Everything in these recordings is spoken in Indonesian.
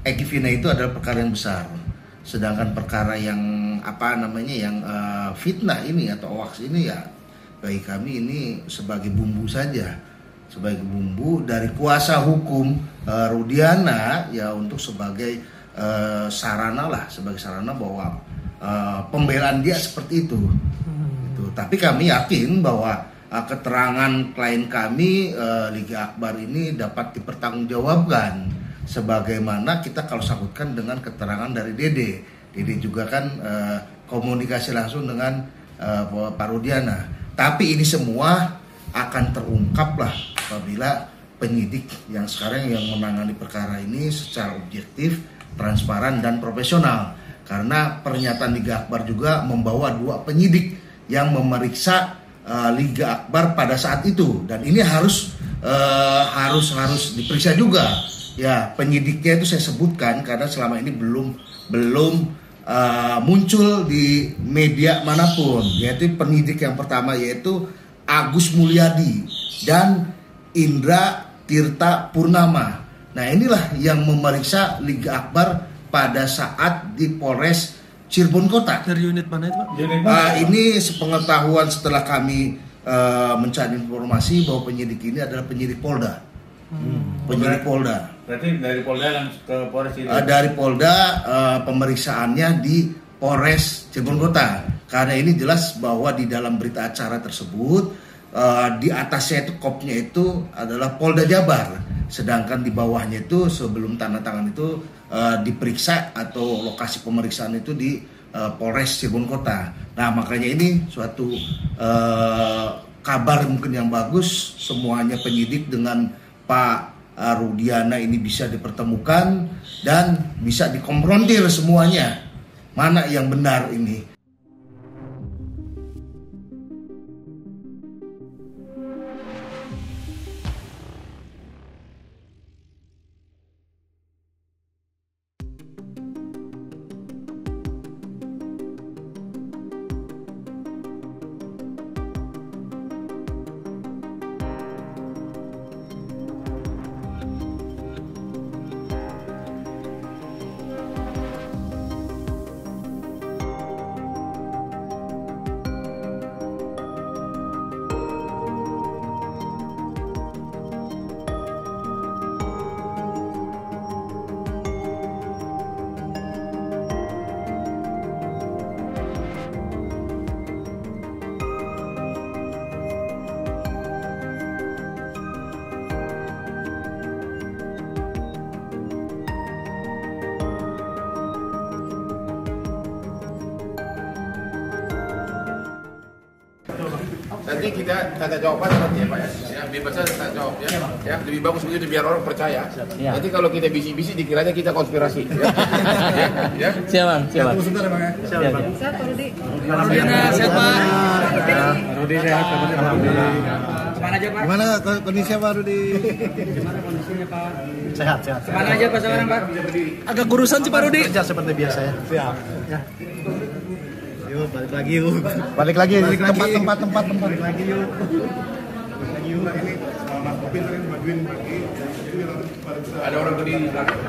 Ekivina itu adalah perkara yang besar. Sedangkan perkara yang fitnah ini atau hoax ini ya bagi kami ini sebagai bumbu saja, sebagai bumbu dari kuasa hukum Rudiana ya untuk sebagai sarana bahwa pembelaan dia seperti itu. Tapi kami yakin bahwa keterangan klien kami Liga Akbar ini dapat dipertanggungjawabkan sebagaimana kita kalau sangkutkan dengan keterangan dari Dede. Dede juga kan komunikasi langsung dengan Pak Rudiana. Tapi ini semua akan terungkap lah apabila penyidik yang sekarang yang menangani perkara ini secara objektif, transparan dan profesional. Karena pernyataan Liga Akbar juga membawa 2 penyidik yang memeriksa Liga Akbar pada saat itu, dan ini harus diperiksa juga. Ya, penyidiknya itu saya sebutkan karena selama ini belum muncul di media manapun, yaitu penyidik yang pertama yaitu Agus Mulyadi dan Indra Tirta Purnama. Nah, inilah yang memeriksa Liga Akbar pada saat di Polres Cirebon Kota. Dari unit mana itu, Pak? Ini sepengetahuan setelah kami mencari informasi bahwa penyidik ini adalah penyidik Polda. Penyidik Polda. Berarti dari Polda yang ke Polres ini? Dari Polda, pemeriksaannya di Polres Cirebon Kota. Karena ini jelas bahwa di dalam berita acara tersebut di atasnya itu kopnya itu adalah Polda Jabar, sedangkan di bawahnya itu sebelum tanda tangan itu diperiksa atau lokasi pemeriksaan itu di Polres Cirebon Kota. Nah, makanya ini suatu kabar mungkin yang bagus, semuanya penyidik dengan Pak Rudiana ini bisa dipertemukan dan bisa dikonfrontir semuanya mana yang benar ini. Nanti kita tanya jawaban nanti ya Pak ya, bebas saja tanya jawab ya. Ya, lebih bagus begitu biar orang percaya. Ya. Nanti kalau kita bisi-bisi dikiranya kita konspirasi. Ya. Ya. Siapa? Tunggu sebentar Bang ya. Siapa? Sehat Pak Rudi. Siapa? Rudi sehat, alhamdulillah. Kemana aja Pak? Gimana kondisinya Pak Rudi? Gimana kondisinya Pak? Sehat. Kemana aja Pak sekarang Pak? Agak kurusan sih Pak Rudi. Kerja seperti biasa ya. Siap. Ya. Yuk, balik lagi yuk. Balik lagi tempat. Balik lagi yuk. Ini Mas Kopin tadi bantuin bagi. Ada orang tadi di belakang.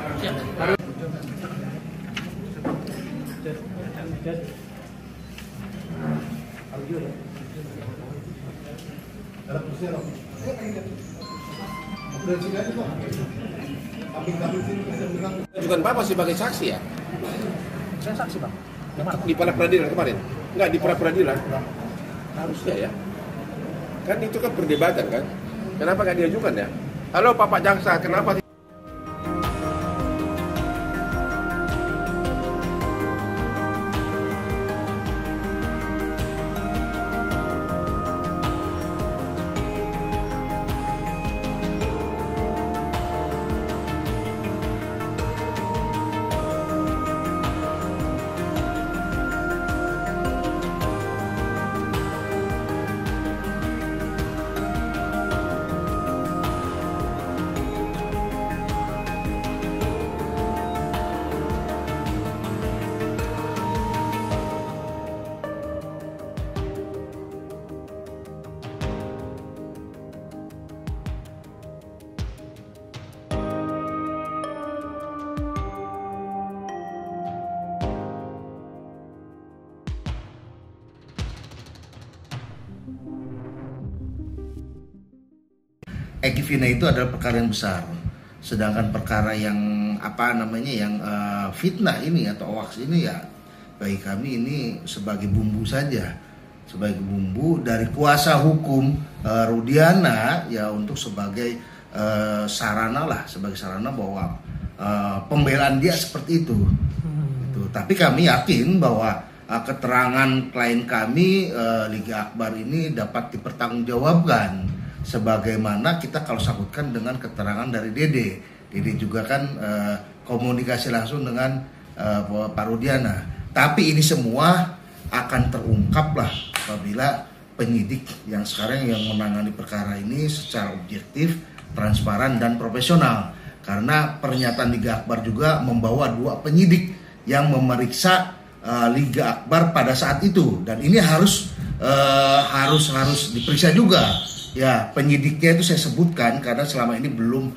Bukan Bapak sebagai saksi ya? Saya saksi Pak. Di pra peradilan kemarin? Enggak, di pra peradilan? Harusnya ya. Kan itu kan perdebatan kan? Kenapa nggak diajukan ya? Halo Bapak Jaksa, kenapa Eki Vina itu adalah perkara yang besar. Sedangkan perkara yang fitnah ini atau hoax ini ya bagi kami ini sebagai bumbu saja, sebagai bumbu dari kuasa hukum Rudiana ya untuk sebagai sarana bahwa pembelaan dia seperti itu. Tapi kami yakin bahwa keterangan klien kami Liga Akbar ini dapat dipertanggungjawabkan sebagaimana kita kalau sangkutkan dengan keterangan dari Dede. Dede juga kan komunikasi langsung dengan Pak Rudiana. Tapi ini semua akan terungkap lah apabila penyidik yang sekarang yang menangani perkara ini secara objektif, transparan dan profesional. Karena pernyataan Liga Akbar juga membawa 2 penyidik yang memeriksa Liga Akbar pada saat itu, dan ini harus diperiksa juga. Ya, penyidiknya itu saya sebutkan karena selama ini belum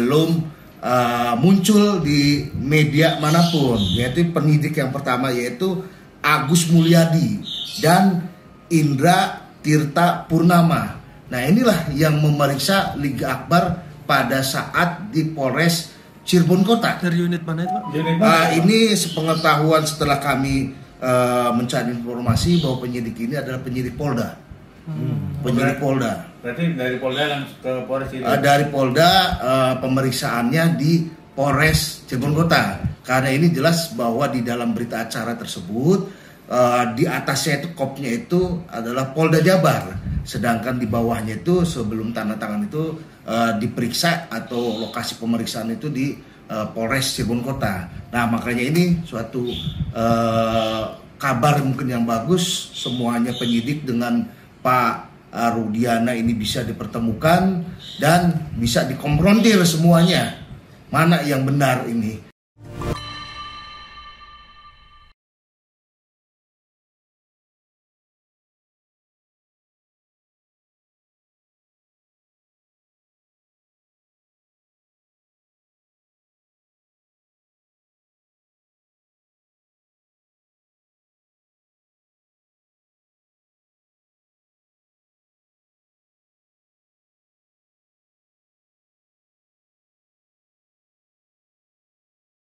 muncul di media manapun, yaitu penyidik yang pertama yaitu Agus Mulyadi dan Indra Tirta Purnama. Nah, inilah yang memeriksa Liga Akbar pada saat di Polres Cirebon Kota. Dari unit mana itu, Pak? Ini sepengetahuan setelah kami mencari informasi bahwa penyidik ini adalah penyidik Polda. Penyidik Polda. Berarti dari Polda langsung ke Polres ini? Dari Polda pemeriksaannya di Polres Cirebon Kota. Karena ini jelas bahwa di dalam berita acara tersebut di atasnya itu kopnya itu adalah Polda Jabar. Sedangkan di bawahnya itu sebelum tanda tangan itu diperiksa atau lokasi pemeriksaan itu di Polres Cirebon Kota. Nah, makanya ini suatu kabar mungkin yang bagus, semuanya penyidik dengan Pak Rudiana ini bisa dipertemukan dan bisa dikonfrontir semuanya. Mana yang benar ini?